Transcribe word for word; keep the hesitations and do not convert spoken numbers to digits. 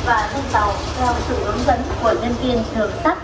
và lên tàu theo sự hướng dẫn của nhân viên đường sắt.